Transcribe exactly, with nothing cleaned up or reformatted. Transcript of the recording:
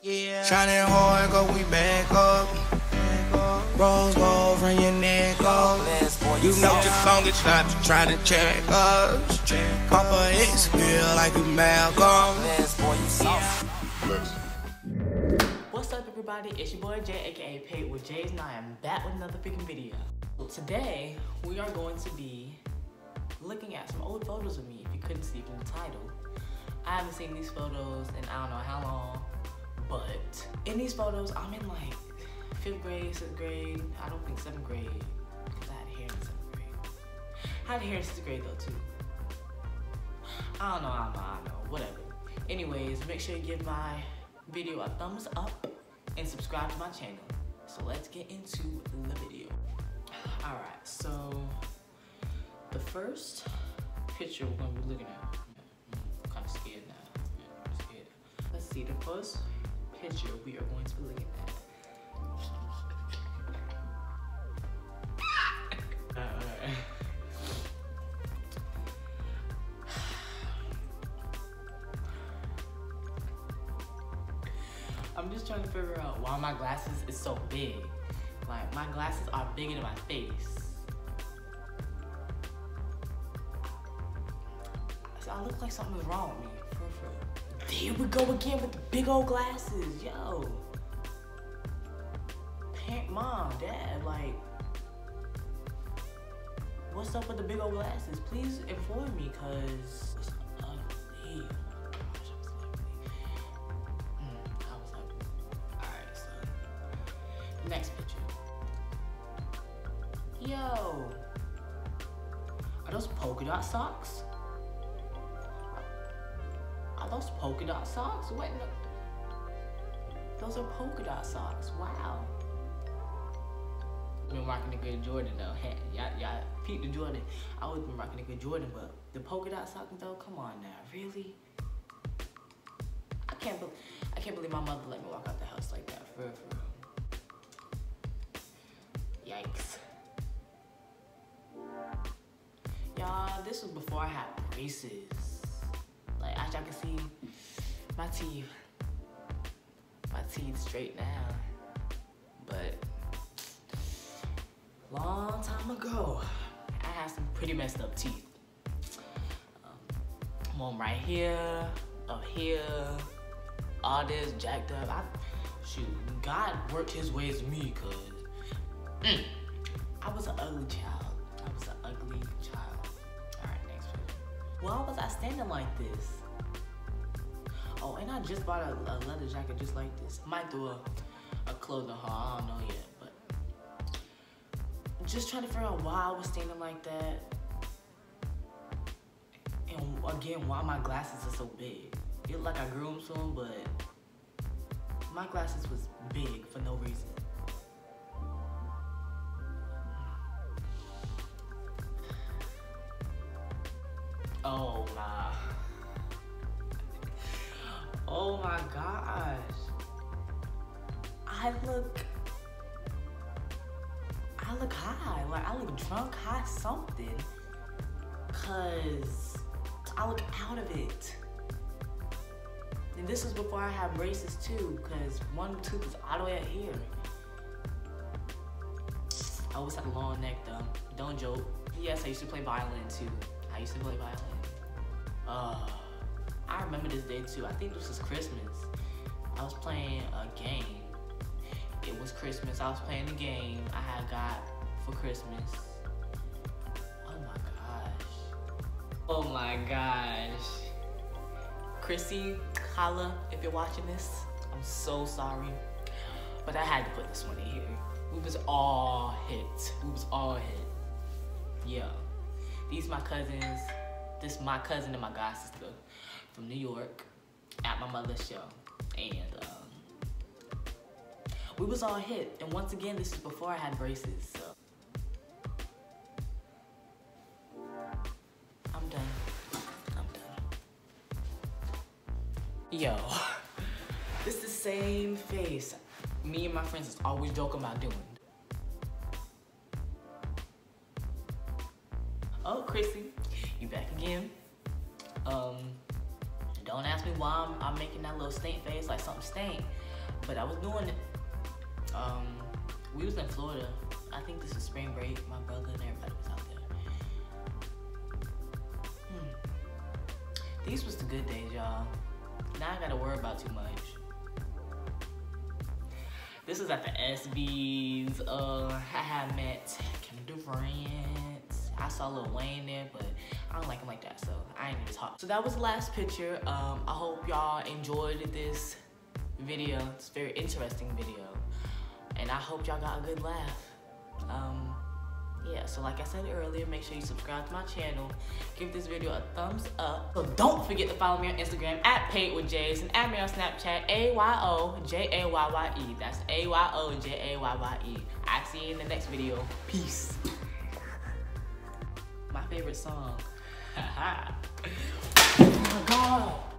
Yeah. Shining hard, go we back up. Rose gold from your neck up. You know the song is not trying to check us. Papa is feel like you Malcolm. What's up, everybody? It's your boy Jay, aka Pate with Jay's, and I am back with another freaking video. Today we are going to be looking at some old photos of me. If you couldn't see from the title, I haven't seen these photos in I don't know how long. But in these photos, I'm in like fifth grade, sixth grade. I don't think seventh grade, because I had hair in seventh grade. I had hair in sixth grade though too. I don't know, I don't know, I don't know, whatever. Anyways, make sure you give my video a thumbs up and subscribe to my channel. So let's get into the video. All right, so the first picture we're gonna be looking at. I'm kind of scared now. Yeah, I'm scared. Let's see, the first picture we are going to be looking at. uh, I'm just trying to figure out why my glasses is so big. Like, my glasses are bigger than my face. So I look like something's wrong with me. For, for. There we go again with the big old glasses, yo. Parent, mom, dad, like, what's up with the big old glasses? Please inform me, cause it's ugly. Oh my gosh, I was ugly. Mm, I was ugly. All right, so next picture. Yo, are those polka dot socks? Are those polka dot socks? What in the... Those are polka dot socks. Wow. I've been rocking a good Jordan though. Hey, y'all, y'all peep the Jordan. I always been rocking a good Jordan, but the polka dot socks though, come on now, really? I can't believe I can't believe my mother let me walk out the house like that. For real, for real. Yikes. Y'all, this was before I had braces. Like, as y'all can see, my teeth, my teeth straight now. But long time ago, I had some pretty messed up teeth. Um, one right here, up here, all this jacked up. I, shoot, God worked his ways with me, cause mm, I was an ugly child. I was an ugly child. Why was I standing like this? Oh, and I just bought a, a leather jacket just like this. Might do a, a clothing haul, I don't know yet, but just trying to figure out why I was standing like that. And again, why my glasses are so big. It looked like I grew them soon, but my glasses was big for no reason. Oh my. Oh my gosh. I look, I look high. Like, I look drunk, high something. Cause I look out of it. And this was before I had braces too, cause one tooth is all the way up here. I always had a long neck though. Don't joke. Yes, I used to play violin too. I used to play violin. Uh, I remember this day too. I think this was Christmas. I was playing a game. It was Christmas. I was playing the game I had got for Christmas. Oh my gosh. Oh my gosh. Chrissy, holla if you're watching this. I'm so sorry. But I had to put this one in here. We was all hit. We was all hit. Yeah. These my cousins. This is my cousin and my god sister from New York at my mother's show. And um, we was all hit. And once again, this is before I had braces, so. I'm done. I'm done. Yo, this is the same face me and my friends is always joking about doing. Oh, Chrissy, you back again. Um, don't ask me why I'm, I'm making that little stink face like something stink. But I was doing it. Um, we was in Florida. I think this is spring break. My brother and everybody was out there. Hmm. These was the good days, y'all. Now I gotta worry about too much. This is at the S B's. Uh, I had met Kevin Durant. I saw Lil Wayne there, but I don't like him like that, so I ain't even talk. So that was the last picture. Um, I hope y'all enjoyed this video. It's a very interesting video, and I hope y'all got a good laugh. Um, yeah, so like I said earlier, make sure you subscribe to my channel. Give this video a thumbs up. So don't forget to follow me on Instagram at Paid with Jays and add me on Snapchat A Y O J A Y Y E. That's A Y O J A Y Y E. I'll see you in the next video. Peace. My favorite song. Oh my God.